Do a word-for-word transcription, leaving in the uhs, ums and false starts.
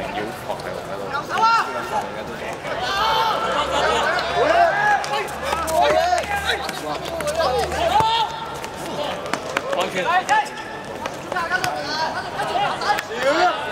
要防係我喺度，呢個防應該都防。安全。